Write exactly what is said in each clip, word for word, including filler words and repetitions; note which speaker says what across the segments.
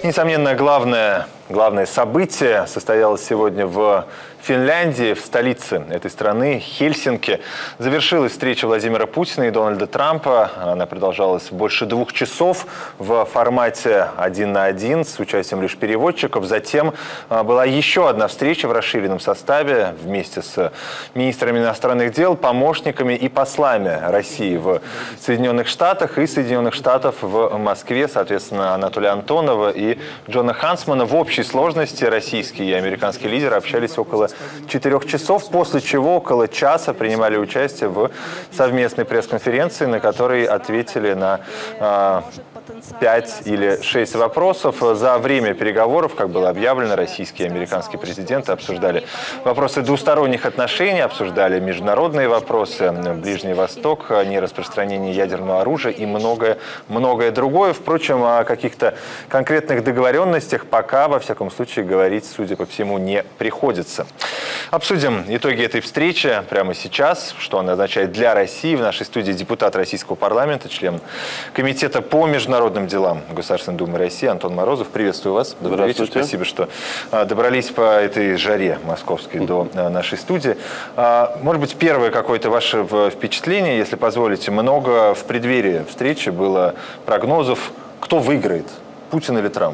Speaker 1: Несомненно, главное, главное событие состоялось сегодня в Финляндии, в столице этой страны, Хельсинки. Завершилась встреча Владимира Путина и Дональда Трампа. Она продолжалась больше двух часов в формате один на один с участием лишь переводчиков. Затем была еще одна встреча в расширенном составе вместе с министрами иностранных дел, помощниками и послами России в Соединенных Штатах и Соединенных Штатов в Москве. Соответственно, Анатолия Антонова и Джона Хансмана. В общей сложности российские и американские лидеры общались около четырех часов, после чего около часа принимали участие в совместной пресс-конференции, на которой ответили на э, пять или шесть вопросов. За время переговоров, как было объявлено, российские и американские президенты обсуждали вопросы двусторонних отношений, обсуждали международные вопросы, Ближний Восток, нераспространение ядерного оружия и многое, многое другое. Впрочем, о каких-то конкретных договоренностях пока, во всяком случае, говорить, судя по всему, не приходится. Обсудим итоги этой встречи прямо сейчас, что она означает для России. В нашей студии депутат Российского парламента, член Комитета по международным делам Государственной Думы России Антон Морозов. Приветствую вас. Добрый вечер. Спасибо, что добрались по этой жаре московской до нашей студии. Может быть, первое какое-то ваше впечатление, если позволите. Много в преддверии встречи было прогнозов, кто выиграет, Путин или Трамп.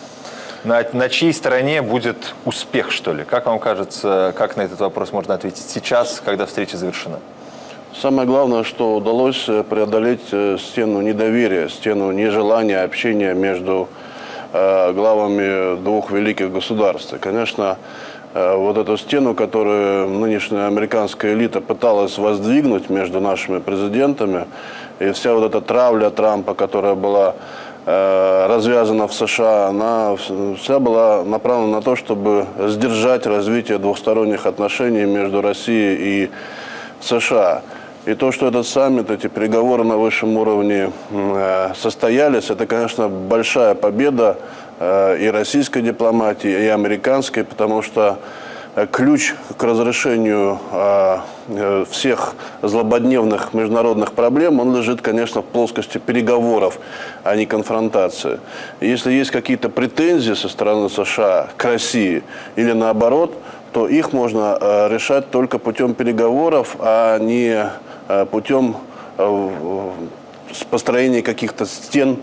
Speaker 1: На, на чьей стороне будет успех, что ли? Как вам кажется, как на этот вопрос можно ответить сейчас, когда встреча завершена?
Speaker 2: Самое главное, что удалось преодолеть стену недоверия, стену нежелания общения между э, главами двух великих государств. И, конечно, э, вот эту стену, которую нынешняя американская элита пыталась воздвигнуть между нашими президентами, и вся вот эта травля Трампа, которая была развязана в США, она вся была направлена на то, чтобы сдержать развитие двухсторонних отношений между Россией и США. И то, что этот саммит, эти переговоры на высшем уровне состоялись, это, конечно, большая победа и российской дипломатии, и американской, потому что ключ к разрешению э, всех злободневных международных проблем, он лежит, конечно, в плоскости переговоров, а не конфронтации. И если есть какие-то претензии со стороны США к России или наоборот, то их можно э, решать только путем переговоров, а не э, путем э, построения каких-то стен,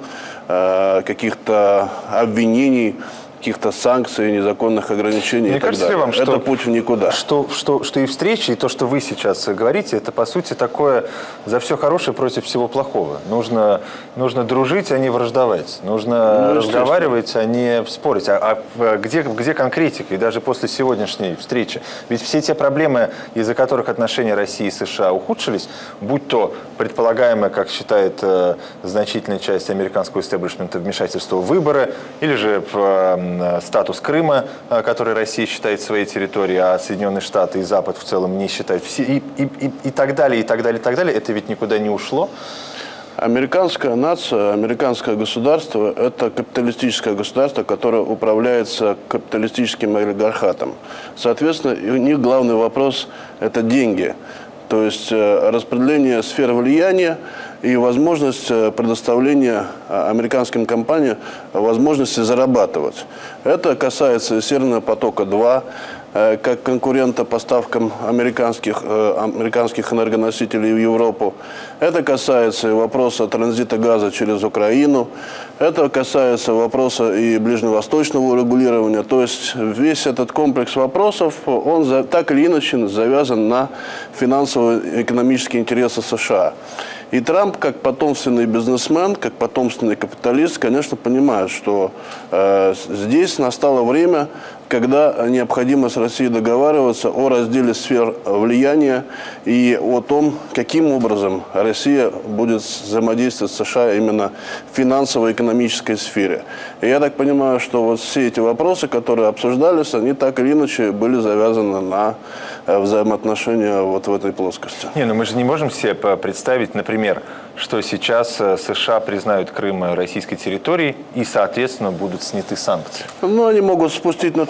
Speaker 2: э, каких-то обвинений, каких-то санкций, незаконных ограничений.
Speaker 1: Мне
Speaker 2: и так
Speaker 1: кажется
Speaker 2: далее.
Speaker 1: ли вам, что,
Speaker 2: это путь в никуда.
Speaker 1: Что, что, что и встречи, и то, что вы сейчас говорите, это, по сути, такое за все хорошее против всего плохого. Нужно, нужно дружить, а не враждовать. Нужно ну, разговаривать, а не спорить. А, а где, где конкретика? И даже после сегодняшней встречи. Ведь все те проблемы, из-за которых отношения России и США ухудшились, будь то предполагаемое, как считает э, значительная часть американского истеблишмента, вмешательство в выборы, или же в статус Крыма, который Россия считает своей территорией, а Соединенные Штаты и Запад в целом не считают, все, и, и, и, и так далее, и так далее, и так далее, это ведь никуда не ушло.
Speaker 2: Американская нация, американское государство – это капиталистическое государство, которое управляется капиталистическим олигархатом. Соответственно, у них главный вопрос – это деньги. То есть распределение сфер влияния и возможность предоставления американским компаниям возможности зарабатывать. Это касается Северного потока-два, как конкурента поставкам американских, американских энергоносителей в Европу. Это касается и вопроса транзита газа через Украину. Это касается вопроса и ближневосточного урегулирования. То есть весь этот комплекс вопросов, он так или иначе завязан на финансовые и экономические интересы США. И Трамп, как потомственный бизнесмен, как потомственный капиталист, конечно, понимает, что э, здесь настало время, когда необходимо с Россией договариваться о разделе сфер влияния и о том, каким образом Россия будет взаимодействовать с США именно в финансово-экономической сфере. И я так понимаю, что вот все эти вопросы, которые обсуждались, они так или иначе были завязаны на взаимоотношения вот в этой плоскости.
Speaker 1: Не, ну мы же не можем себе представить, например, что сейчас США признают Крым российской территорией и, соответственно, будут сняты санкции.
Speaker 2: Ну, они могут спустить на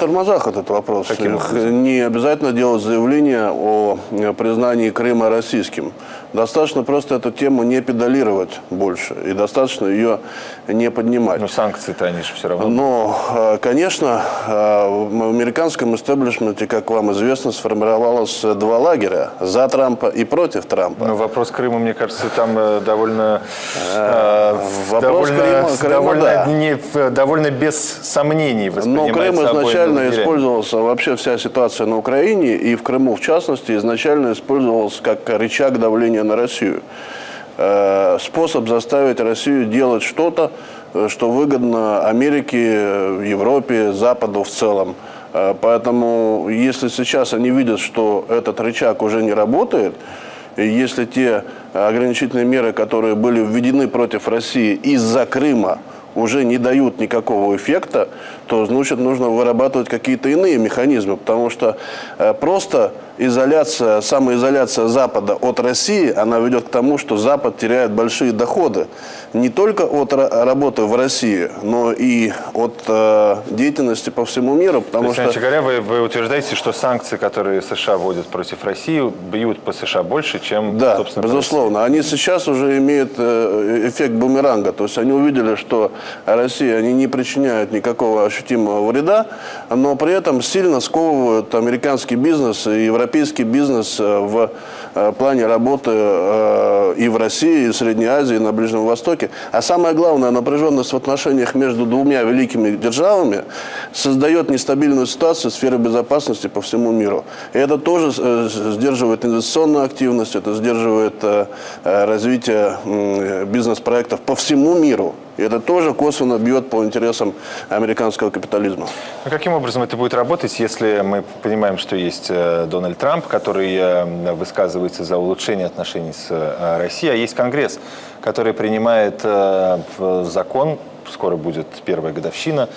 Speaker 2: тормозах этот вопрос.
Speaker 1: Каким образом?
Speaker 2: Не обязательно делать заявление о признании Крыма российским. Достаточно просто эту тему не педалировать больше. И достаточно ее не поднимать.
Speaker 1: Ну, санкции-то они же все равно.
Speaker 2: Но, конечно, в американском истеблишменте, как вам известно, сформировалось два лагеря. За Трампа и против Трампа.
Speaker 1: Но вопрос Крыма, мне кажется, там довольно...
Speaker 2: Вопрос
Speaker 1: довольно,
Speaker 2: Крыма, Крыма,
Speaker 1: довольно,
Speaker 2: да.
Speaker 1: не, довольно без сомнений
Speaker 2: Но Крым изначально
Speaker 1: лагерями.
Speaker 2: использовался, вообще вся ситуация на Украине, и в Крыму, в частности, изначально использовался как рычаг давления на Россию. Способ заставить Россию делать что-то, что выгодно Америке, Европе, Западу в целом. Поэтому, если сейчас они видят, что этот рычаг уже не работает, и если те ограничительные меры, которые были введены против России из-за Крыма, уже не дают никакого эффекта, то, значит, нужно вырабатывать какие-то иные механизмы, потому что э, просто изоляция, самоизоляция Запада от России, она ведет к тому, что Запад теряет большие доходы не только от работы в России, но и от э, деятельности по всему миру, потому
Speaker 1: То есть,
Speaker 2: что...
Speaker 1: говоря, вы, вы утверждаете, что санкции, которые США вводят против России, бьют по США больше, чем,
Speaker 2: да,
Speaker 1: собственно,
Speaker 2: безусловно. Они сейчас уже имеют э, эффект бумеранга, то есть они увидели, что России они не причиняют никакого ощутимого вреда, но при этом сильно сковывают американский бизнес и европейский бизнес в плане работы и в России, и в Средней Азии, и на Ближнем Востоке. А самое главное, напряженность в отношениях между двумя великими державами создает нестабильную ситуацию в сфере безопасности по всему миру. И это тоже сдерживает инвестиционную активность, это сдерживает развитие бизнес-проектов по всему миру. И это тоже косвенно бьет по интересам американского капитализма.
Speaker 1: А каким образом это будет работать, если мы понимаем, что есть Дональд Трамп, который высказывается за улучшение отношений с Россией, а есть Конгресс, который принимает закон, скоро будет первая годовщина,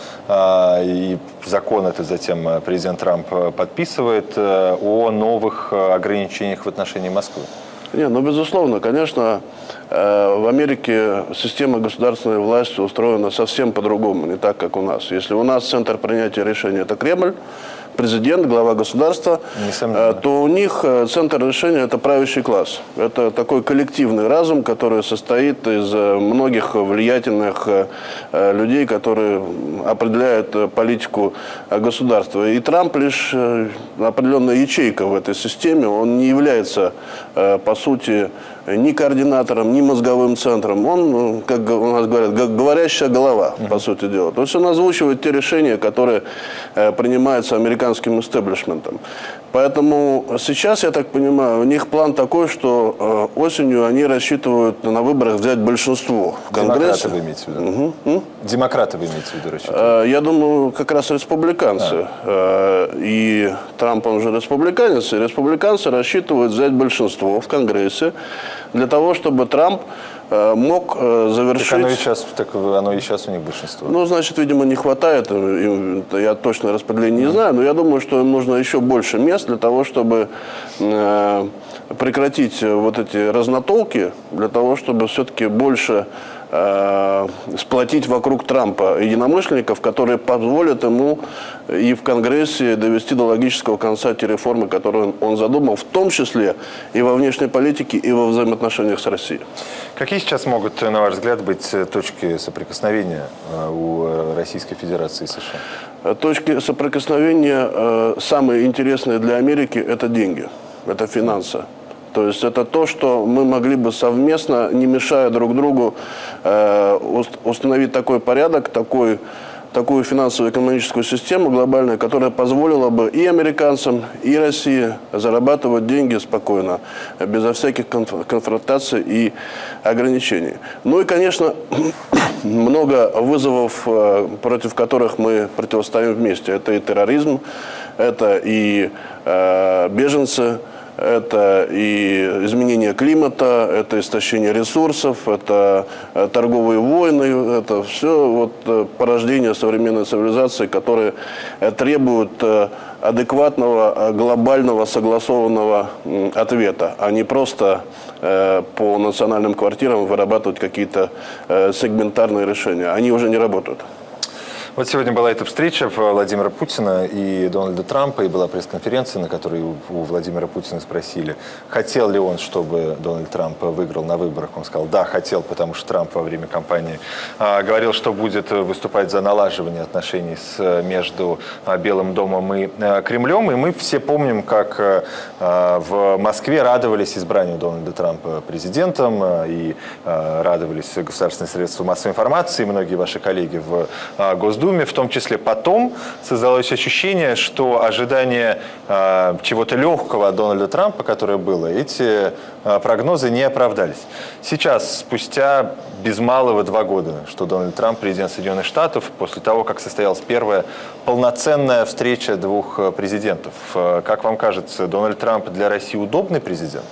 Speaker 1: и закон этот затем президент Трамп подписывает о новых ограничениях в отношении Москвы?
Speaker 2: Не, ну, безусловно, конечно, в Америке система государственной власти устроена совсем по-другому, не так, как у нас. Если у нас центр принятия решений – это Кремль, президент, глава государства, то у них центр решения – это правящий класс. Это такой коллективный разум, который состоит из многих влиятельных людей, которые определяют политику государства. И Трамп лишь определенная ячейка в этой системе. Он не является, по сути, ни координатором, ни мозговым центром. Он, как у нас говорят, говорящая голова, по сути дела. То есть он озвучивает те решения, которые принимаются американским истеблишментом. Поэтому сейчас, я так понимаю, у них план такой, что осенью они рассчитывают на выборах взять большинство в Конгрессе.
Speaker 1: Демократы вы имеете в виду?
Speaker 2: Угу.
Speaker 1: Демократы вы имеете в виду, рассчитывают?
Speaker 2: Я думаю, как раз республиканцы. А. И Трамп, он же республиканец, и республиканцы рассчитывают взять большинство в Конгрессе для того, чтобы Трамп мог завершить...
Speaker 1: Так оно и сейчас, так оно и сейчас у них большинство.
Speaker 2: Ну, значит, видимо, не хватает. Я точно распределение не знаю, но я думаю, что им нужно еще больше мест для того, чтобы э, прекратить вот эти разнотолки, для того, чтобы все-таки больше э, сплотить вокруг Трампа единомышленников, которые позволят ему и в Конгрессе довести до логического конца те реформы, которые он задумал, в том числе и во внешней политике, и во взаимоотношениях с Россией.
Speaker 1: Какие сейчас могут, на ваш взгляд, быть точки соприкосновения у Российской Федерации и США?
Speaker 2: Точки соприкосновения самые интересные для Америки – это деньги, это финансы. То есть это то, что мы могли бы совместно, не мешая друг другу, установить такой порядок, такой такую финансово-экономическую систему глобальную, которая позволила бы и американцам, и России зарабатывать деньги спокойно, безо всяких конф- конфронтаций и ограничений. Ну и, конечно, много вызовов, против которых мы противостоим вместе. Это и терроризм, это и э, беженцы, это и изменение климата, это истощение ресурсов, это торговые войны, это все вот порождение современной цивилизации, которые требуют адекватного, глобального, согласованного ответа, а не просто по национальным квартирам вырабатывать какие-то сегментарные решения. Они уже не работают.
Speaker 1: Вот сегодня была эта встреча Владимира Путина и Дональда Трампа, и была пресс-конференция, на которой у Владимира Путина спросили, хотел ли он, чтобы Дональд Трамп выиграл на выборах. Он сказал, да, хотел, потому что Трамп во время кампании а, говорил, что будет выступать за налаживание отношений с, между а, Белым домом и а, Кремлем. И мы все помним, как а, в Москве радовались избранию Дональда Трампа президентом а, и а, радовались государственные средства массовой информации, многие ваши коллеги в а, Госдуме, в том числе. Потом создалось ощущение, что ожидание э, чего-то легкого от Дональда Трампа, которое было, эти э, прогнозы не оправдались. Сейчас, спустя без малого два года, что Дональд Трамп президент Соединенных Штатов, после того, как состоялась первая полноценная встреча двух президентов, э, как вам кажется, Дональд Трамп для России удобный президент?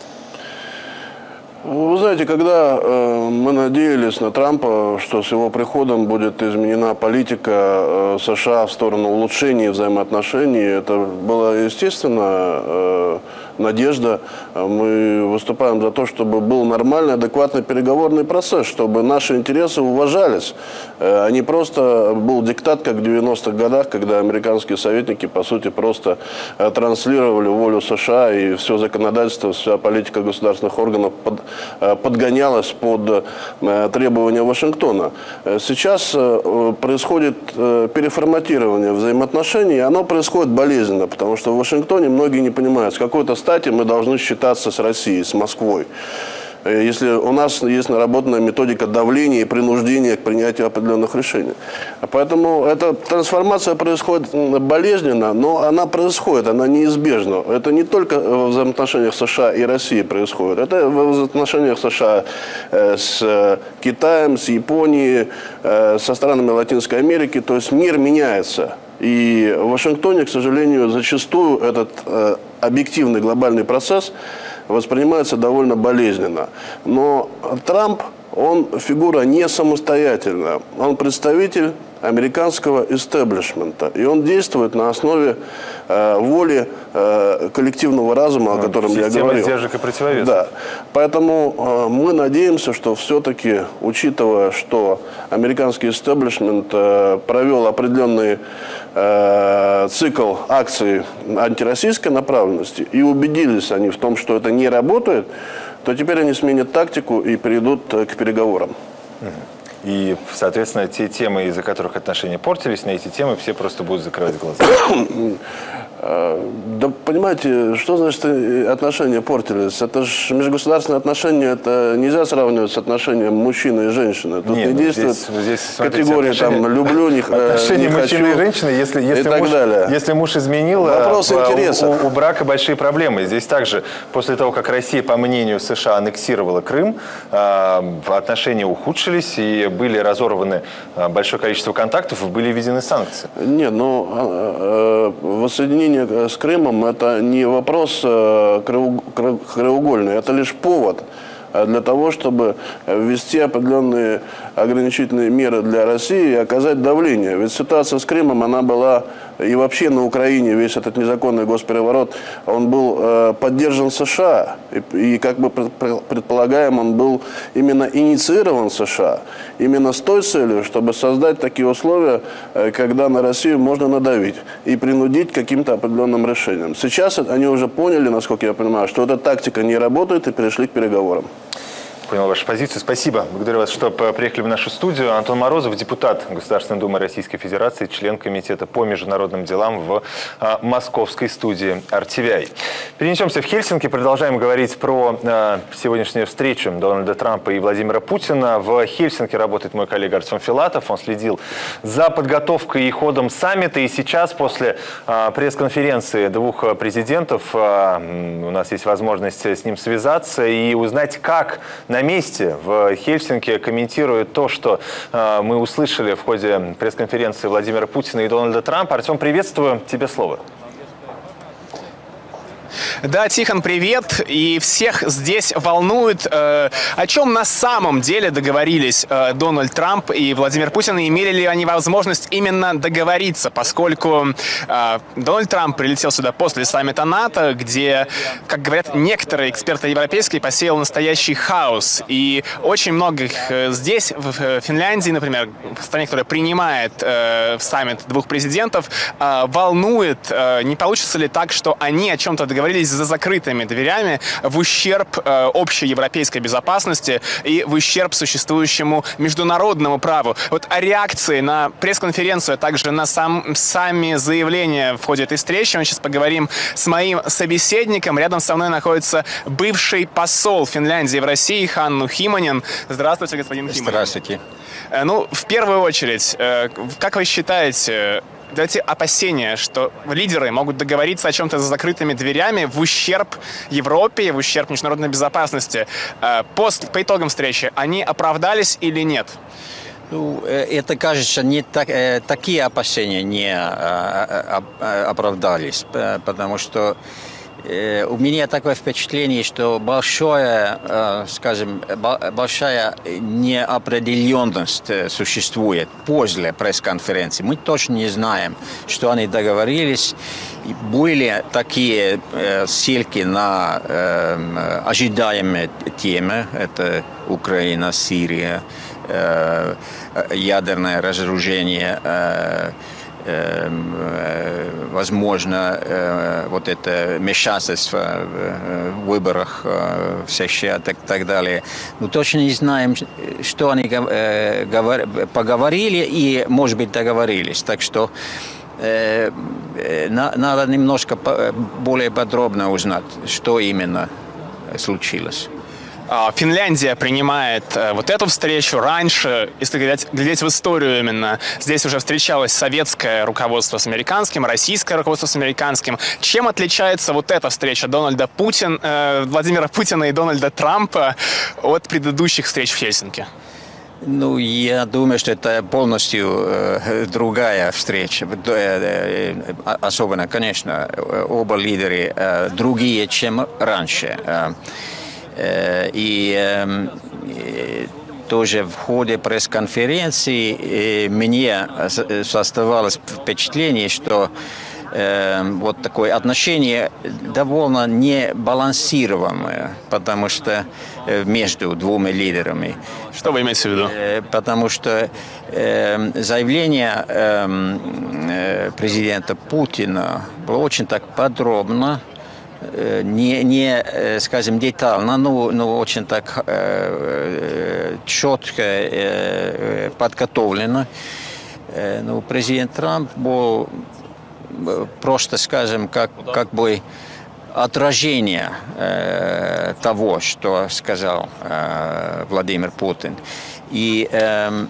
Speaker 2: Вы знаете, когда э, мы надеялись на Трампа, что с его приходом будет изменена политика э, США в сторону улучшения взаимоотношений, это была, естественно, э, надежда. Мы выступаем за то, чтобы был нормальный, адекватный переговорный процесс, чтобы наши интересы уважались, э, а не просто был диктат, как в девяностых годах, когда американские советники, по сути, просто э, транслировали волю США, и все законодательство, вся политика государственных органов под подгонялась под требования Вашингтона. Сейчас происходит переформатирование взаимоотношений, и оно происходит болезненно, потому что в Вашингтоне многие не понимают, с какой-то стати мы должны считаться с Россией, с Москвой. Если у нас есть наработанная методика давления и принуждения к принятию определенных решений. Поэтому эта трансформация происходит болезненно, но она происходит, она неизбежна. Это не только в взаимоотношениях США и России происходит, это в взаимоотношениях США с Китаем, с Японией, со странами Латинской Америки. То есть мир меняется. И в Вашингтоне, к сожалению, зачастую этот объективный глобальный процесс воспринимается довольно болезненно. Но Трамп, он фигура не самостоятельная. Он представитель американского истеблишмента. И он действует на основе э, воли э, коллективного разума, ну, о котором я говорил.
Speaker 1: Система сдержек и противовесов.
Speaker 2: Да. Поэтому э, мы надеемся, что все-таки, учитывая, что американский истеблишмент э, провел определенный э, цикл акций антироссийской направленности, и убедились они в том, что это не работает, то теперь они сменят тактику и перейдут к переговорам.
Speaker 1: И, соответственно, те темы, из-за которых отношения портились, на эти темы все просто будут закрывать глаза.
Speaker 2: Да, понимаете, что значит отношения портились? Это же межгосударственные отношения, это нельзя сравнивать с отношением мужчины и женщины. Тут
Speaker 1: Нет,
Speaker 2: не действует
Speaker 1: здесь, здесь,
Speaker 2: категории там «люблю», «не,
Speaker 1: отношения
Speaker 2: не хочу»
Speaker 1: мужчины и женщины, если, если,
Speaker 2: и так
Speaker 1: муж,
Speaker 2: далее.
Speaker 1: если муж изменил,
Speaker 2: Вопрос интересов.
Speaker 1: У, у брака большие проблемы. Здесь также, после того, как Россия, по мнению США, аннексировала Крым, отношения ухудшились и были разорваны большое количество контактов, и были введены санкции.
Speaker 2: Нет, но воссоединение с Крымом – это не вопрос краеугольный, это лишь повод для того, чтобы ввести определенные ограничительные меры для России и оказать давление. Ведь ситуация с Крымом, она была и вообще на Украине, весь этот незаконный госпереворот, он был э, поддержан США. И, и, как бы предполагаем, он был именно инициирован США. Именно с той целью, чтобы создать такие условия, э, когда на Россию можно надавить и принудить к каким-то определенным решениям. Сейчас они уже поняли, насколько я понимаю, что эта тактика не работает, и перешли к переговорам.
Speaker 1: Понял вашу позицию. Спасибо. Благодарю вас, что приехали в нашу студию. Антон Морозов, депутат Государственной Думы Российской Федерации, член Комитета по международным делам в а, московской студии эр ти ви ай. Перенесемся в Хельсинки. Продолжаем говорить про а, сегодняшнюю встречу Дональда Трампа и Владимира Путина. В Хельсинки работает мой коллега Артем Филатов. Он следил за подготовкой и ходом саммита. И сейчас, после а, пресс-конференции двух президентов, а, у нас есть возможность с ним связаться и узнать, как на На месте в Хельсинки комментирует то, что э, мы услышали в ходе пресс-конференции Владимира Путина и Дональда Трампа. Артем, приветствую. Тебе слово.
Speaker 3: Да, Тихон, привет. И всех здесь волнует, э, о чем на самом деле договорились э, Дональд Трамп и Владимир Путин, и имели ли они возможность именно договориться, поскольку э, Дональд Трамп прилетел сюда после саммита НАТО, где, как говорят некоторые эксперты европейские, посеял настоящий хаос. И очень многих э, здесь, в Финляндии, например, в стране, которая принимает э, в саммит двух президентов, э, волнует, э, не получится ли так, что они о чем-то договорились за закрытыми дверями в ущерб э, общей европейской безопасности и в ущерб существующему международному праву. Вот о реакции на пресс-конференцию, а также на сам, сами заявления в ходе этой встречи мы сейчас поговорим с моим собеседником. Рядом со мной находится бывший посол Финляндии в России Ханну Химанин. Здравствуйте, господин Химанин.
Speaker 4: Здравствуйте.
Speaker 3: Э, ну, в первую очередь, э, как вы считаете, эти опасения, что лидеры могут договориться о чем-то за закрытыми дверями в ущерб Европе, в ущерб международной безопасности, Пост, по итогам встречи, они оправдались или нет?
Speaker 4: Ну, это, кажется, не так, такие опасения не оправдались, потому что у меня такое впечатление, что большое, скажем, большая неопределенность существует после пресс-конференции. Мы точно не знаем, что они договорились. Были такие ссылки на ожидаемые темы. Это Украина, Сирия, ядерное разоружение, возможно, вот это вмешательство в выборах в США и так, так далее. Но точно не знаем, что они поговорили и, может быть, договорились. Так что надо немножко более подробно узнать, что именно случилось.
Speaker 3: Финляндия принимает вот эту встречу. Раньше, если глядеть, глядеть в историю именно, здесь уже встречалось советское руководство с американским, российское руководство с американским. Чем отличается вот эта встреча Дональда Путин, э, Владимира Путина и Дональда Трампа от предыдущих встреч в Хельсинки?
Speaker 4: Ну, я думаю, что это полностью э, другая встреча. Э, э, особенно, конечно, оба лидера э, другие, чем раньше. Э, И э, тоже в ходе пресс-конференции э, мне оставалось впечатление, что э, вот такое отношение довольно небалансированное, потому что э, между двумя лидерами.
Speaker 3: Что вы имеете в виду?
Speaker 4: Э, потому что э, заявление э, президента Путина было очень так подробно, Не, не, скажем, детально, но, но очень так э, четко э, подготовлено. Э, ну, президент Трамп был просто, скажем, как, как бы отражение э, того, что сказал э, Владимир Путин. И э,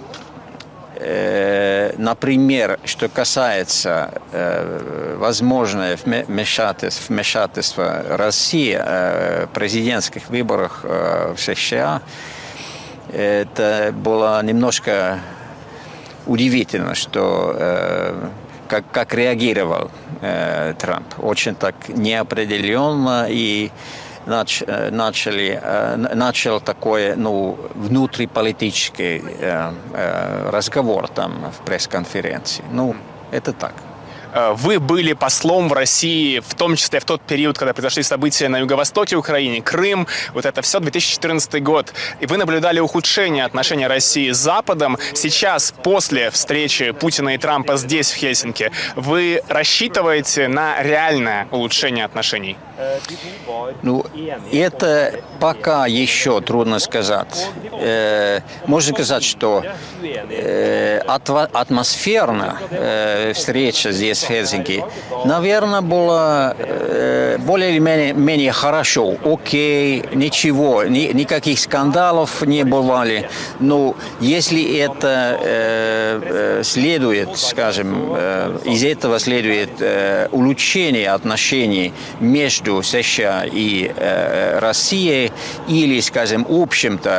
Speaker 4: например, что касается э, возможного вмешательства, вмешательства России э, в президентских выборах э, в США, это было немножко удивительно, что э, как, как реагировал э, Трамп. Очень так неопределенно и Нач, начали, начал такой, ну, внутриполитический э, э, разговор там в пресс-конференции. Ну, это так.
Speaker 3: Вы были послом в России, в том числе в тот период, когда произошли события на юго-востоке Украины, Крым, вот это все, две тысячи четырнадцатый год. И вы наблюдали ухудшение отношений России с Западом. Сейчас, после встречи Путина и Трампа здесь, в Хельсинки, вы рассчитываете на реальное улучшение отношений?
Speaker 4: Ну, это пока еще трудно сказать. Э, можно сказать, что э, атмосферно э, встреча здесь, в Хельсинки, наверное, была э, более или менее, менее хорошо. Окей, ничего, ни, никаких скандалов не бывали. Но если это э, следует, скажем, э, из этого следует э, улучшение отношений между США и э, Россией, или, скажем, в общем-то,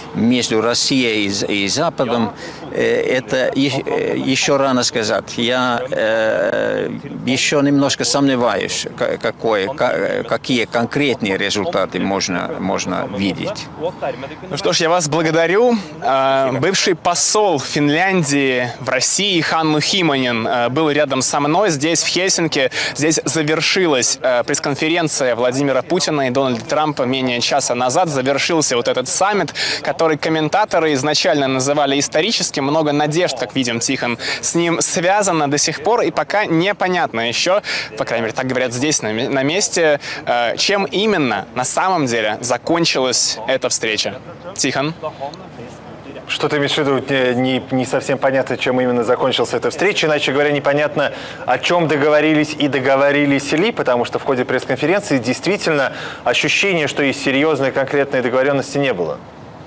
Speaker 4: между Россией и, и Западом, это еще рано сказать. Я э, еще немножко сомневаюсь, какое, какие конкретные результаты можно, можно видеть.
Speaker 3: Ну что ж, я вас благодарю. Бывший посол Финляндии в России Ханну Химанин был рядом со мной здесь, в Хельсинки. Здесь завершилась пресс-конференция Владимира Путина и Дональда Трампа менее часа назад. Завершился вот этот саммит, который комментаторы изначально называли историческим. Много надежд, как видим, Тихон, с ним связано до сих пор, и пока непонятно еще, по крайней мере, так говорят здесь, на, на месте, чем именно на самом деле закончилась эта встреча. Тихон?
Speaker 1: Что ты имеешь в виду? Не, не совсем понятно, чем именно закончилась эта встреча. Иначе говоря, непонятно, о чем договорились и договорились ли, потому что в ходе пресс-конференции действительно ощущение, что есть серьезные конкретные договоренности, не было.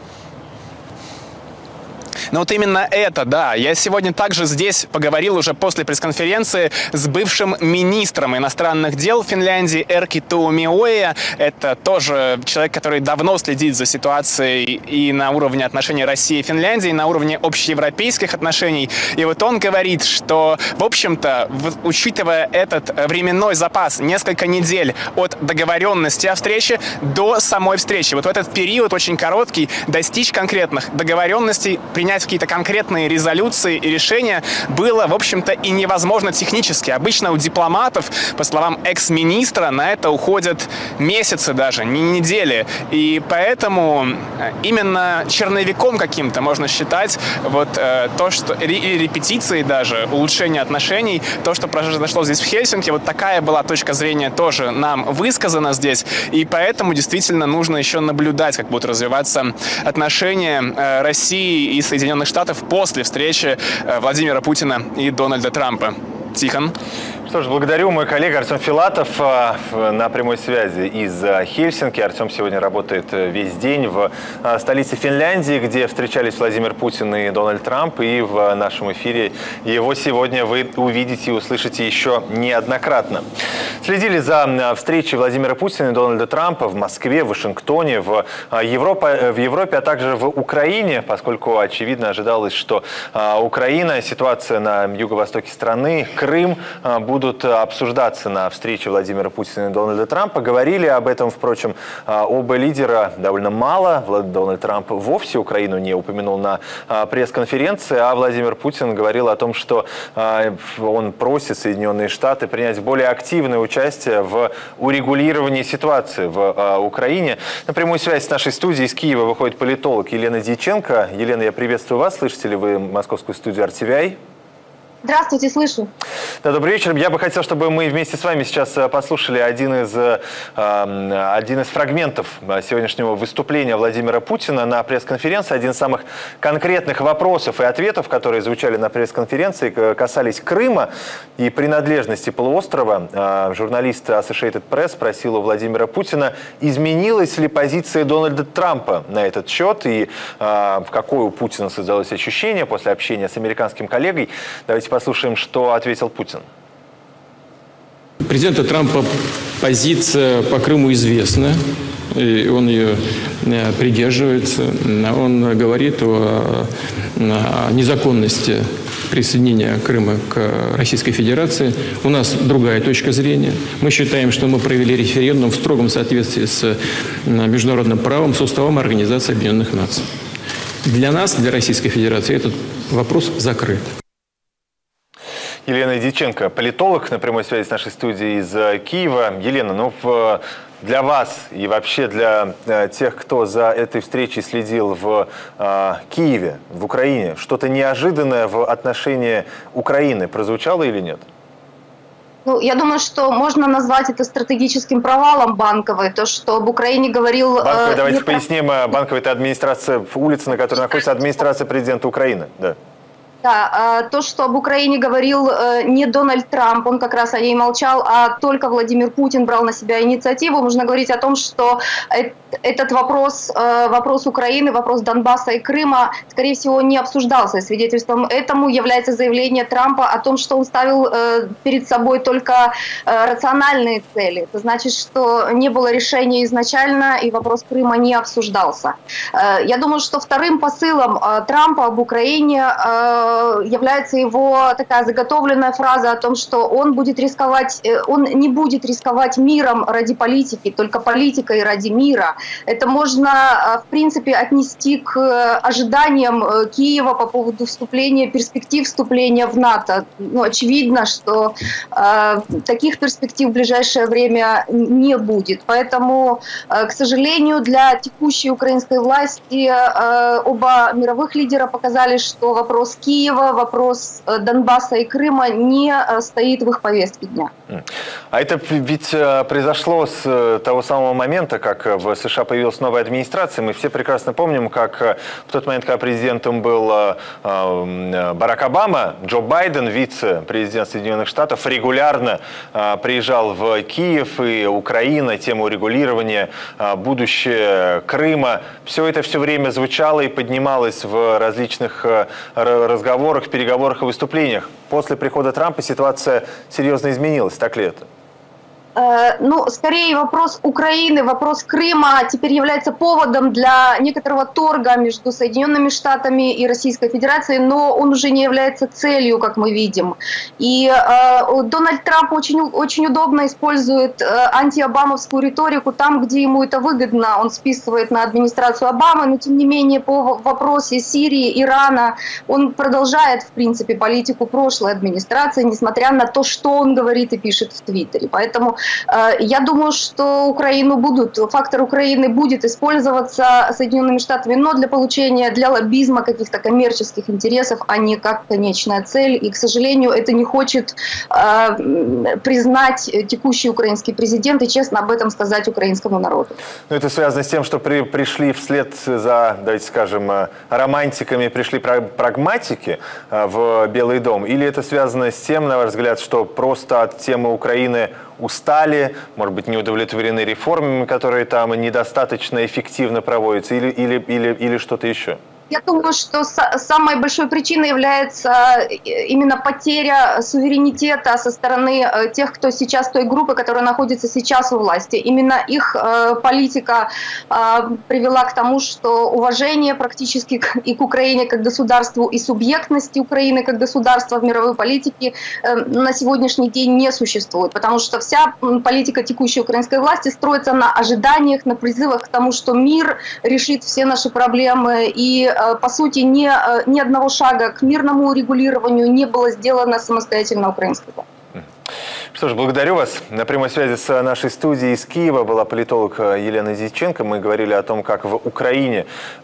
Speaker 3: Ну вот именно это, да. Я сегодня также здесь поговорил уже после пресс-конференции с бывшим министром иностранных дел Финляндии Эркки Туомioja. Это тоже человек, который давно следит за ситуацией и на уровне отношений России и Финляндии, и на уровне общеевропейских отношений. И вот он говорит, что, в общем-то, учитывая этот временной запас, несколько недель от договоренности о встрече до самой встречи, вот в этот период очень короткий, достичь конкретных договоренностей, принять какие-то конкретные резолюции и решения было, в общем-то, и невозможно технически. Обычно у дипломатов, по словам экс-министра, на это уходят месяцы даже, не недели. И поэтому именно черновиком каким-то можно считать вот э, то, что и репетиции даже, улучшение отношений, то, что произошло здесь в Хельсинки, вот такая была точка зрения тоже нам высказана здесь. И поэтому действительно нужно еще наблюдать, как будут развиваться отношения э, России и Соединенных Штатов после встречи Владимира Путина и Дональда Трампа. Тихон?
Speaker 1: Что ж, благодарю. Мой коллега Артем Филатов на прямой связи из Хельсинки. Артем сегодня работает весь день в столице Финляндии, где встречались Владимир Путин и Дональд Трамп. И в нашем эфире его сегодня вы увидите и услышите еще неоднократно. Следили за встречей Владимира Путина и Дональда Трампа в Москве, в Вашингтоне, в Европе, в Европе, а также в Украине, поскольку, очевидно, ожидалось, что Украина, ситуация на юго-востоке страны, Крым будут будут обсуждаться на встрече Владимира Путина и Дональда Трампа. Говорили об этом, впрочем, оба лидера довольно мало. Дональд Трамп вовсе Украину не упомянул на пресс-конференции, а Владимир Путин говорил о том, что он просит Соединенные Штаты принять более активное участие в урегулировании ситуации в Украине. На прямую связь с нашей студией из Киева выходит политолог Елена Дьяченко. Елена, я приветствую вас. Слышите ли вы московскую студию эр ти ви ай?
Speaker 5: Здравствуйте, слышу.
Speaker 1: Да, добрый вечер. Я бы хотел, чтобы мы вместе с вами сейчас послушали один из, один из фрагментов сегодняшнего выступления Владимира Путина на пресс-конференции. Один из самых конкретных вопросов и ответов, которые звучали на пресс-конференции, касались Крыма и принадлежности полуострова. Журналист Associated Press спросил у Владимира Путина, изменилась ли позиция Дональда Трампа на этот счет и в какое у Путина создалось ощущение после общения с американским коллегой. Давайте послушаем, что ответил Путин.
Speaker 6: Президента Трампа позиция по Крыму известна, и он ее придерживается. Он говорит о незаконности присоединения Крыма к Российской Федерации. У нас другая точка зрения. Мы считаем, что мы провели референдум в строгом соответствии с международным правом, с уставом Организации Объединенных Наций. Для нас, для Российской Федерации, этот вопрос закрыт.
Speaker 1: Елена Дьяченко, политолог, на прямой связи с нашей студией из Киева. Елена, ну в, для вас и вообще для э, тех, кто за этой встречей следил в э, Киеве, в Украине, что-то неожиданное в отношении Украины прозвучало или нет?
Speaker 5: Ну, я думаю, что можно назвать это стратегическим провалом Банковой. То, что об Украине говорил...
Speaker 1: Банковой,
Speaker 5: э,
Speaker 1: давайте
Speaker 5: не...
Speaker 1: поясним. Банковой – это администрация, улица, на которой находится администрация президента Украины. Да.
Speaker 5: Да, то, что об Украине говорил не Дональд Трамп, он как раз о ней молчал, а только Владимир Путин брал на себя инициативу. Можно говорить о том, что этот вопрос, вопрос Украины, вопрос Донбасса и Крыма, скорее всего, не обсуждался. И свидетельством этому является заявление Трампа о том, что он ставил перед собой только рациональные цели. Это значит, что не было решения изначально, и вопрос Крыма не обсуждался. Я думаю, что вторым посылом Трампа об Украине является его такая заготовленная фраза о том, что он будет рисковать, он не будет рисковать миром ради политики, только политикой ради мира. Это можно, в принципе, отнести к ожиданиям Киева по поводу вступления, перспектив вступления в НАТО. Ну, очевидно, что э, таких перспектив в ближайшее время не будет. Поэтому, э, к сожалению, для текущей украинской власти э, оба мировых лидера показали, что вопрос Киева, вопрос Донбасса и Крыма не стоит в их повестке дня.
Speaker 1: А это ведь произошло с того самого момента, как в США появилась новая администрация. Мы все прекрасно помним, как в тот момент, когда президентом был Барак Обама, Джо Байден, вице-президент Соединенных Штатов, регулярно приезжал в Киев, и Украина, тему урегулирования, будущее Крыма. Все это все время звучало и поднималось в различных разговорах, переговорах и выступлениях. После прихода Трампа ситуация серьезно изменилась. Так ли это?
Speaker 5: Ну, скорее вопрос Украины, вопрос Крыма теперь является поводом для некоторого торга между Соединенными Штатами и Российской Федерацией, но он уже не является целью, как мы видим. И э, Дональд Трамп очень, очень удобно использует э, антиобамовскую риторику там, где ему это выгодно. Он списывает на администрацию Обамы, но тем не менее по вопросе Сирии, Ирана он продолжает, в принципе, политику прошлой администрации, несмотря на то, что он говорит и пишет в Твиттере. Поэтому я думаю, что Украину будут, фактор Украины будет использоваться Соединенными Штатами, но для получения, для лоббизма каких-то коммерческих интересов, а не как конечная цель. И, к сожалению, это не хочет э, признать текущий украинский президент и честно об этом сказать украинскому народу.
Speaker 1: Ну, это связано с тем, что при, пришли вслед за, давайте скажем, романтиками, пришли прагматики в Белый дом? Или это связано с тем, на ваш взгляд, что просто от темы Украины устали, может быть, не удовлетворены реформами, которые там недостаточно эффективно проводятся, или, или, или, или что-то еще?
Speaker 5: Я думаю, что самой большой причиной является именно потеря суверенитета со стороны тех, кто сейчас, той группы, которая находится сейчас у власти. Именно их политика привела к тому, что уважение практически и к Украине как государству, и субъектности Украины как государства в мировой политике на сегодняшний день не существует. Потому что вся политика текущей украинской власти строится на ожиданиях, на призывах к тому, что мир решит все наши проблемы, и по сути, ни, ни одного шага к мирному урегулированию не было сделано самостоятельно украинской властью.
Speaker 1: Что ж, благодарю вас. На прямой связи с нашей студией из Киева была политолог Елена Зиченко. Мы говорили о том, как в Украине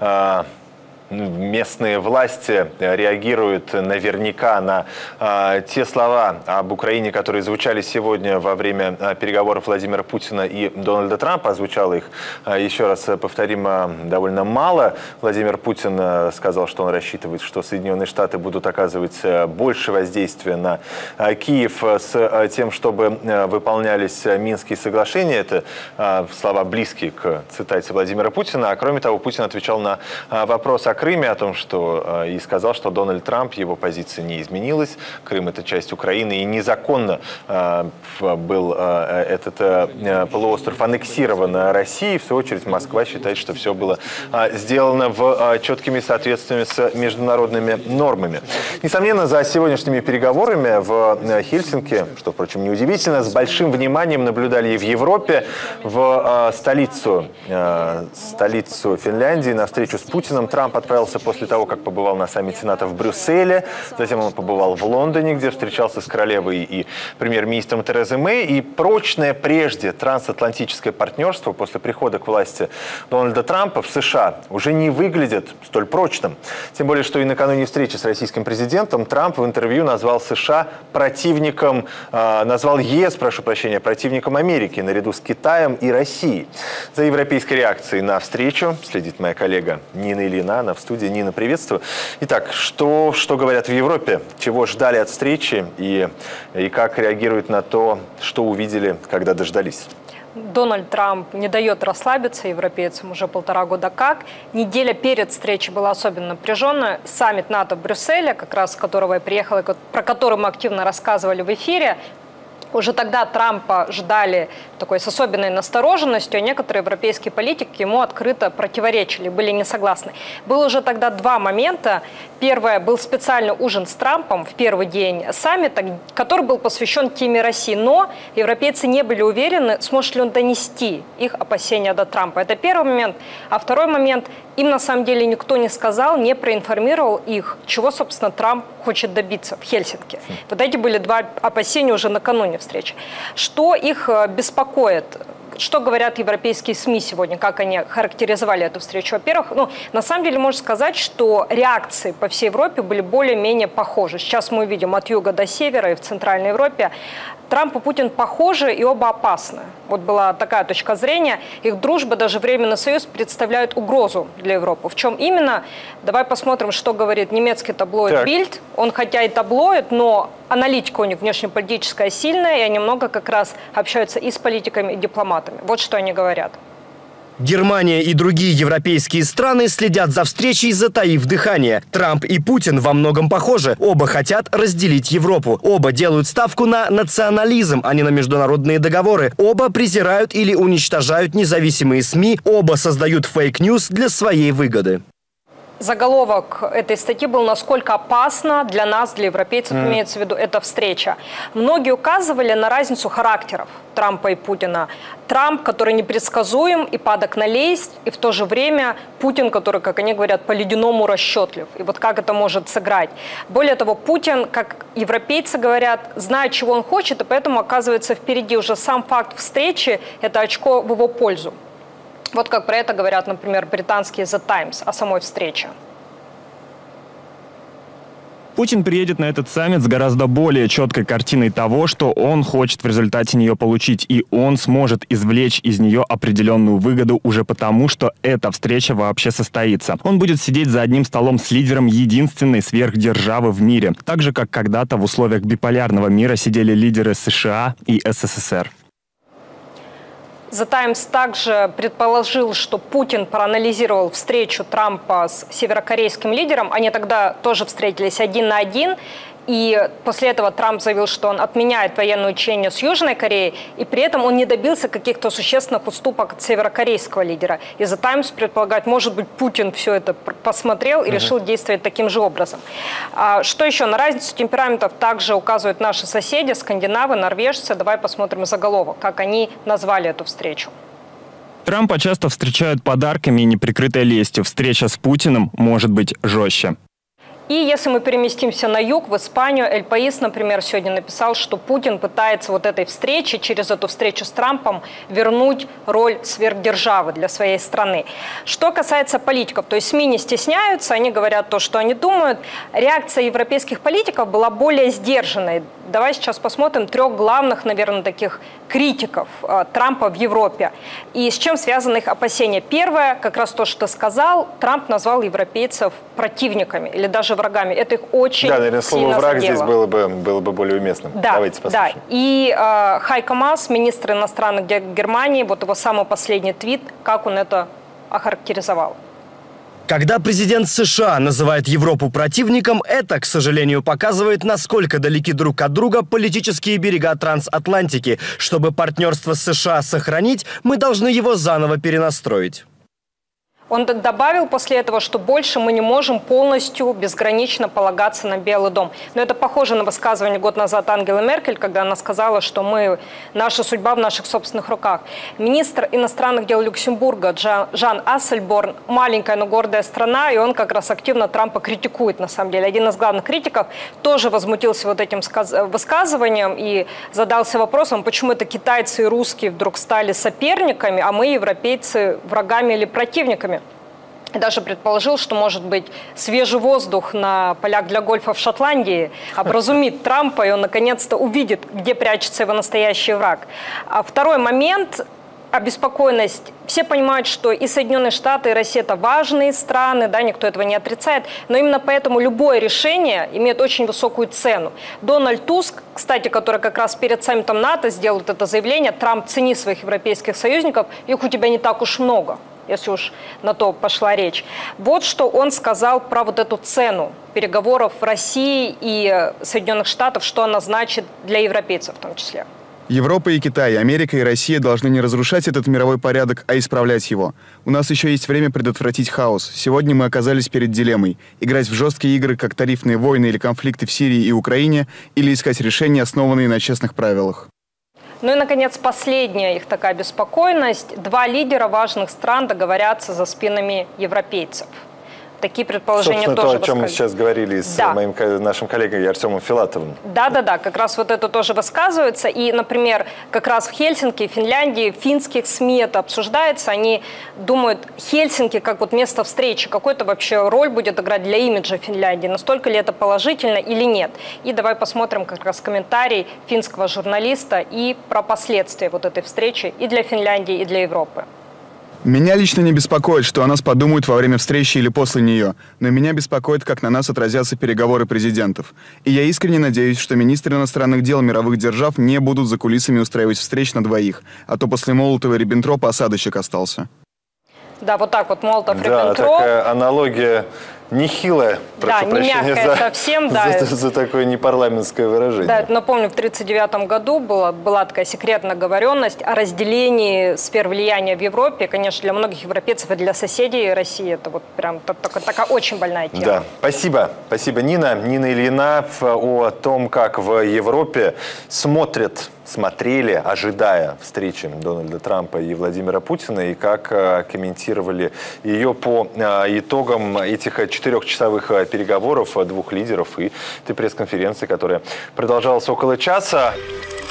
Speaker 1: местные власти реагируют наверняка на э, те слова об Украине, которые звучали сегодня во время э, переговоров Владимира Путина и Дональда Трампа. Звучало их, э, еще раз повторим, э, довольно мало. Владимир Путин э, сказал, что он рассчитывает, что Соединенные Штаты будут оказывать э, больше воздействия на э, Киев с э, тем, чтобы э, выполнялись Минские соглашения. Это э, слова близкие к цитате Владимира Путина. А кроме того, Путин отвечал на э, вопрос о Крыме, о том, что и сказал, что Дональд Трамп, его позиция не изменилась. Крым — это часть Украины, и незаконно был этот полуостров аннексирован Россией. В свою очередь, Москва считает, что все было сделано в четкими соответствиями с международными нормами. Несомненно, за сегодняшними переговорами в Хельсинки, что, впрочем, неудивительно, с большим вниманием наблюдали и в Европе, в столицу, столицу Финляндии. На встречу с Путиным Трамп отправился после того, как побывал на саммите НАТО в Брюсселе. Затем он побывал в Лондоне, где встречался с королевой и премьер-министром Терезой Мэй. И прочное прежде трансатлантическое партнерство после прихода к власти Дональда Трампа в США уже не выглядит столь прочным. Тем более, что и накануне встречи с российским президентом Трамп в интервью назвал США противником, э, назвал ЕС, прошу прощения, противником Америки наряду с Китаем и Россией. За европейской реакцией на встречу следит моя коллега Нина Ильина. в студии. Нина, приветствую. Итак, что, что говорят в Европе? Чего ждали от встречи и, и как реагируют на то, что увидели, когда дождались?
Speaker 7: Дональд Трамп не дает расслабиться европейцам уже полтора года как. Неделя перед встречей была особенно напряженная. Саммит НАТО в Брюсселе, как раз с которого я приехала, про который мы активно рассказывали в эфире. Уже тогда Трампа ждали такой с особенной настороженностью, а некоторые европейские политики ему открыто противоречили, были не согласны. Было уже тогда два момента. Первое, был специальный ужин с Трампом в первый день саммита, который был посвящен теме России. Но европейцы не были уверены, сможет ли он донести их опасения до Трампа. Это первый момент. А второй момент, им на самом деле никто не сказал, не проинформировал их, чего, собственно, Трамп хочет добиться в Хельсинки. Вот эти были два опасения уже накануне встречи. Что их беспокоит? Что говорят европейские СМИ сегодня, как они характеризовали эту встречу? Во-первых, ну, на самом деле можно сказать, что реакции по всей Европе были более-менее похожи. Сейчас мы видим от юга до севера и в Центральной Европе. Трамп и Путин похожи и оба опасны. Вот была такая точка зрения. Их дружба, даже временный союз, представляют угрозу для Европы. В чем именно? Давай посмотрим, что говорит немецкий таблоид Bild. Он хотя и таблоид, но аналитика у них внешнеполитическая сильная, и они много как раз общаются и с политиками, и дипломатами. Вот что они говорят.
Speaker 8: Германия и другие европейские страны следят за встречей, затаив дыхание. Трамп и Путин во многом похожи. Оба хотят разделить Европу. Оба делают ставку на национализм, а не на международные договоры. Оба презирают или уничтожают независимые СМИ. Оба создают фейк-ньюс для своей выгоды.
Speaker 7: Заголовок этой статьи был, насколько опасна для нас, для европейцев, mm. имеется в виду, эта встреча. Многие указывали на разницу характеров Трампа и Путина. Трамп, который непредсказуем и падок на лесть, и в то же время Путин, который, как они говорят, по-ледяному расчетлив. И вот как это может сыграть. Более того, Путин, как европейцы говорят, знает, чего он хочет, и поэтому оказывается впереди уже сам факт встречи – это очко в его пользу. Вот как про это говорят, например, британские The Times о самой встрече.
Speaker 9: Путин приедет на этот саммит с гораздо более четкой картиной того, что он хочет в результате нее получить, и он сможет извлечь из нее определенную выгоду уже потому, что эта встреча вообще состоится. Он будет сидеть за одним столом с лидером единственной сверхдержавы в мире, так же, как когда-то в условиях биполярного мира сидели лидеры США и СССР.
Speaker 7: The Times также предположил, что Путин проанализировал встречу Трампа с северокорейским лидером. Они тогда тоже встретились один на один. И после этого Трамп заявил, что он отменяет военное учение с Южной Кореей, и при этом он не добился каких-то существенных уступок от северокорейского лидера. И The Times предполагает, может быть, Путин все это посмотрел и uh-huh. решил действовать таким же образом. А, что еще? На разницу темпераментов также указывают наши соседи, скандинавы, норвежцы. Давай посмотрим заголовок, как они назвали эту встречу.
Speaker 9: Трампа часто встречают подарками и неприкрытой лестью. Встреча с Путиным может быть жестче.
Speaker 7: И если мы переместимся на юг, в Испанию, Эль Паис, например, сегодня написал, что Путин пытается вот этой встречи, через эту встречу с Трампом, вернуть роль сверхдержавы для своей страны. Что касается политиков, то есть СМИ не стесняются, они говорят то, что они думают. Реакция европейских политиков была более сдержанной. Давай сейчас посмотрим трех главных, наверное, таких критиков э, Трампа в Европе. И с чем связаны их опасения? Первое, как раз то, что ты сказал, Трамп назвал европейцев противниками или даже врагами. Это их очень
Speaker 1: Да, наверное, слово
Speaker 7: сильно
Speaker 1: «враг»
Speaker 7: задело.
Speaker 1: здесь было бы, было бы более уместным.
Speaker 7: Да,
Speaker 1: Давайте послушаем.
Speaker 7: Да. И э, Хайко Маас, министр иностранных дел Германии, вот его самый последний твит, как он это охарактеризовал.
Speaker 8: Когда президент США называет Европу противником, это, к сожалению, показывает, насколько далеки друг от друга политические берега трансатлантики. Чтобы партнерство с США сохранить, мы должны его заново перенастроить.
Speaker 7: Он добавил после этого, что больше мы не можем полностью, безгранично полагаться на Белый дом. Но это похоже на высказывание год назад Ангелы Меркель, когда она сказала, что мы, наша судьба в наших собственных руках. Министр иностранных дел Люксембурга Жан, Жан Ассельборн, маленькая, но гордая страна, и он как раз активно Трампа критикует, на самом деле. Один из главных критиков тоже возмутился вот этим высказыванием и задался вопросом, почему это китайцы и русские вдруг стали соперниками, а мы, европейцы, врагами или противниками. И даже предположил, что, может быть, свежий воздух на полях для гольфа в Шотландии образумит Трампа, и он наконец-то увидит, где прячется его настоящий враг. А второй момент. обеспокоенность. Все понимают, что и Соединенные Штаты, и Россия – это важные страны, да, никто этого не отрицает, но именно поэтому любое решение имеет очень высокую цену. Дональд Туск, кстати, который как раз перед саммитом НАТО сделал это заявление: «Трамп, цени своих европейских союзников, их у тебя не так уж много», если уж на то пошла речь. Вот что он сказал про вот эту цену переговоров России и Соединенных Штатов, что она значит для европейцев в том числе.
Speaker 10: Европа и Китай, Америка и Россия должны не разрушать этот мировой порядок, а исправлять его. У нас еще есть время предотвратить хаос. Сегодня мы оказались перед дилеммой: играть в жесткие игры, как тарифные войны или конфликты в Сирии и Украине, или искать решения, основанные на честных правилах.
Speaker 7: Ну и, наконец, последняя их такая беспокойность. Два лидера важных стран договорятся за спинами европейцев. Такие предположения
Speaker 1: Собственно,
Speaker 7: тоже
Speaker 1: то, о чем мы сейчас говорили с
Speaker 7: да.
Speaker 1: моим, нашим коллегой Артемом Филатовым.
Speaker 7: Да-да-да, как раз вот это тоже высказывается. И, например, как раз в Хельсинки, в Финляндии, в финских СМИ это обсуждается. Они думают, Хельсинки как вот место встречи, какую-то вообще роль будет играть для имиджа Финляндии, настолько ли это положительно или нет. И давай посмотрим как раз комментарий финского журналиста и про последствия вот этой встречи и для Финляндии, и для Европы.
Speaker 10: Меня лично не беспокоит, что о нас подумают во время встречи или после нее, но меня беспокоит, как на нас отразятся переговоры президентов. И я искренне надеюсь, что министры иностранных дел мировых держав не будут за кулисами устраивать встреч на двоих, а то после Молотова и Риббентропа осадочек остался.
Speaker 7: Да, вот так вот Молотов,
Speaker 1: Да,
Speaker 7: Риббентроп.
Speaker 1: такая аналогия нехилая, прошу
Speaker 7: да,
Speaker 1: прощения
Speaker 7: не мягкая
Speaker 1: за,
Speaker 7: совсем, да.
Speaker 1: за, за такое непарламентское выражение.
Speaker 7: Да, напомню, в тысяча девятьсот тридцать девятом году была, была такая секретная договоренность о разделении сфер влияния в Европе. Конечно, для многих европейцев и для соседей России это вот прям такая, такая очень больная тема.
Speaker 1: Да, спасибо. Спасибо, Нина. Нина Ильина о том, как в Европе смотрят, смотрели, ожидая встречи Дональда Трампа и Владимира Путина, и как комментировали ее по итогам этих четырехчасовых переговоров двух лидеров и этой пресс-конференции, которая продолжалась около часа.